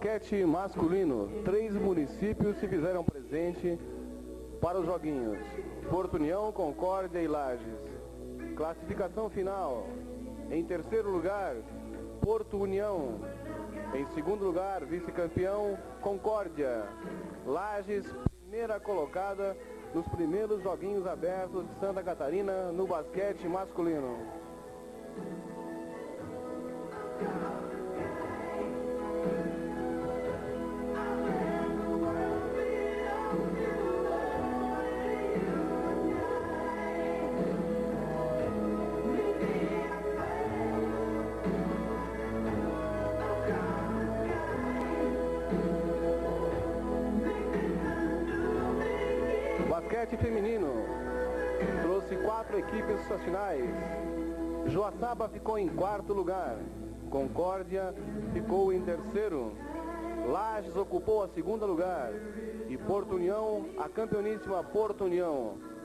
Basquete masculino, 3 municípios se fizeram presente para os joguinhos: Porto União, Concórdia e Lages. Classificação final: em terceiro lugar, Porto União. Em segundo lugar, vice-campeão, Concórdia. Lages, primeira colocada nos primeiros joguinhos abertos de Santa Catarina no basquete masculino. Basquete feminino trouxe 4 equipes às finais. Joaçaba ficou em quarto lugar, Concórdia ficou em terceiro, Lages ocupou a segunda lugar e Porto União, a campeoníssima Porto União.